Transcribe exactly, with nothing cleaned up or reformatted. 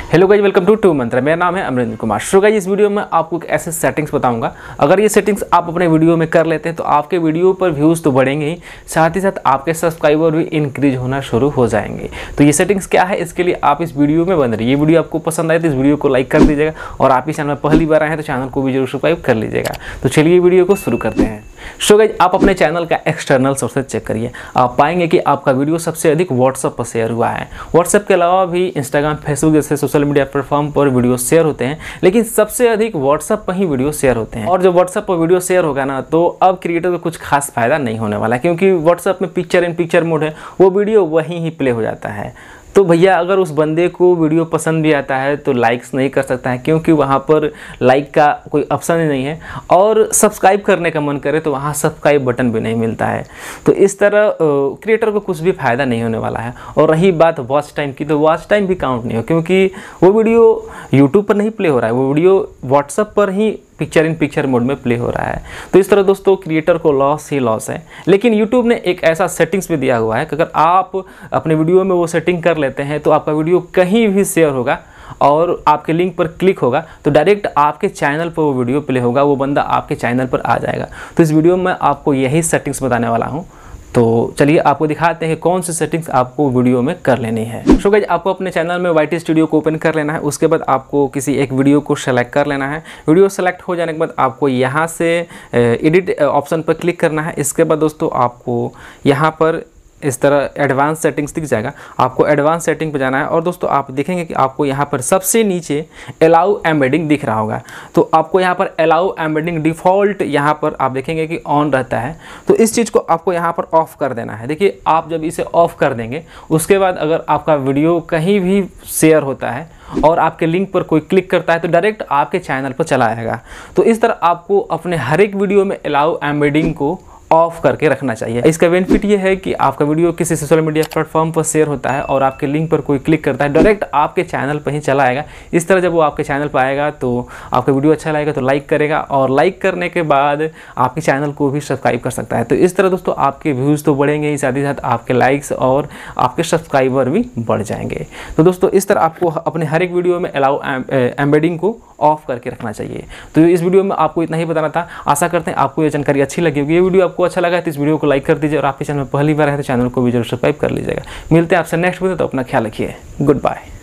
Hello guys, welcome to to Mantra. मेरा नाम है अमरिंदर कुमार। सो गाइस, इस वीडियो में आपको एक ऐसे सेटिंग्स बताऊंगा। अगर ये सेटिंग्स आप अपने वीडियो में कर लेते हैं तो आपके वीडियो पर व्यूज़ तो बढ़ेंगे ही, साथ ही साथ आपके सब्सक्राइबर भी इंक्रीज होना शुरू हो जाएंगे। तो ये सेटिंग्स क्या है, इसके लिए आप इस वीडियो में बन रही। ये वीडियो आपको पसंद आए तो इस वीडियो को लाइक कर दीजिएगा, और आप इस चैनल में पहली बार आए हैं तो चैनल को भी जरूर सब्सक्राइब कर लीजिएगा। तो चलिए वीडियो को शुरू करते हैं। सो गाइस, आप अपने चैनल का एक्सटर्नल सोर्सेज चेक करिए। आप पाएंगे कि आपका वीडियो सबसे अधिक व्हाट्सएप पर शेयर हुआ है। व्हाट्सएप के अलावा भी इंस्टाग्राम, फेसबुक जैसे सोशल मीडिया प्लेटफॉर्म पर वीडियो शेयर होते हैं, लेकिन सबसे अधिक व्हाट्सएप पर ही वीडियो शेयर होते हैं। और जब व्हाट्सएप पर वीडियो शेयर होगा ना, तो अब क्रिएटर को कुछ खास फायदा नहीं होने वाला है, क्योंकि व्हाट्सएप में पिक्चर इन पिक्चर मोड है, वो वीडियो वहीं ही प्ले हो जाता है। तो भैया, अगर उस बंदे को वीडियो पसंद भी आता है तो लाइक्स नहीं कर सकता है, क्योंकि वहाँ पर लाइक का कोई ऑप्शन ही नहीं है। और सब्सक्राइब करने का मन करे तो वहाँ सब्सक्राइब बटन भी नहीं मिलता है। तो इस तरह क्रिएटर को कुछ भी फ़ायदा नहीं होने वाला है। और रही बात वॉच टाइम की, तो वॉच टाइम भी काउंट नहीं हो, क्योंकि वो वीडियो यूट्यूब पर नहीं प्ले हो रहा है, वो वीडियो व्हाट्सएप पर ही पिक्चर इन पिक्चर मोड में प्ले हो रहा है। तो इस तरह दोस्तों क्रिएटर को लॉस ही लॉस है। लेकिन यूट्यूब ने एक ऐसा सेटिंग्स भी दिया हुआ है कि अगर आप अपने वीडियो में वो सेटिंग कर लेते हैं तो आपका वीडियो कहीं भी शेयर होगा और आपके लिंक पर क्लिक होगा तो डायरेक्ट आपके चैनल पर वो वीडियो प्ले होगा, वो बंदा आपके चैनल पर आ जाएगा। तो इस वीडियो में आपको यही सेटिंग्स बताने वाला हूँ। तो चलिए आपको दिखाते हैं कौन सी सेटिंग्स आपको वीडियो में कर लेनी है। सो गाइस, आपको अपने चैनल में वाई टी स्टूडियो को ओपन कर लेना है। उसके बाद आपको किसी एक वीडियो को सेलेक्ट कर लेना है। वीडियो सेलेक्ट हो जाने के बाद आपको यहाँ से एडिट ऑप्शन पर क्लिक करना है। इसके बाद दोस्तों आपको यहाँ पर इस तरह एडवांस सेटिंग्स दिख जाएगा, आपको एडवांस सेटिंग पे जाना है। और दोस्तों आप देखेंगे कि आपको यहाँ पर सबसे नीचे अलाउ एम्बेडिंग दिख रहा होगा। तो आपको यहाँ पर अलाउ एम्बेडिंग डिफ़ॉल्ट यहाँ पर आप देखेंगे कि ऑन रहता है। तो इस चीज़ को आपको यहाँ पर ऑफ़ कर देना है। देखिए, आप जब इसे ऑफ़ कर देंगे उसके बाद अगर आपका वीडियो कहीं भी शेयर होता है और आपके लिंक पर कोई क्लिक करता है तो डायरेक्ट आपके चैनल पर चला आएगा। तो इस तरह आपको अपने हर एक वीडियो में अलाउ एम्बेडिंग को ऑफ करके रखना चाहिए। इसका बेनिफिट ये है कि आपका वीडियो किसी सोशल मीडिया प्लेटफॉर्म पर शेयर होता है और आपके लिंक पर कोई क्लिक करता है, डायरेक्ट आपके चैनल पर ही चला आएगा। इस तरह जब वो आपके चैनल पर आएगा तो आपका वीडियो अच्छा लगेगा तो लाइक करेगा, और लाइक करने के बाद आपके चैनल को भी सब्सक्राइब कर सकता है। तो इस तरह दोस्तों आपके व्यूज़ तो बढ़ेंगे ही, साथ ही साथ आपके लाइक्स और आपके सब्सक्राइबर भी बढ़ जाएंगे। तो दोस्तों इस तरह आपको अपने हर एक वीडियो में अलाउ एम्बेडिंग को ऑफ करके रखना चाहिए। तो इस वीडियो में आपको इतना ही बताना था। आशा करते हैं आपको ये जानकारी अच्छी लगी होगी। ये वीडियो आपको अच्छा लगा है तो इस वीडियो को लाइक कर दीजिए, और आपके चैनल में पहली बार है तो चैनल को भी जरूर सब्सक्राइब कर लीजिएगा। मिलते हैं आपसे नेक्स्ट वीडियो, तो अपना ख्याल रखिए। Good bye.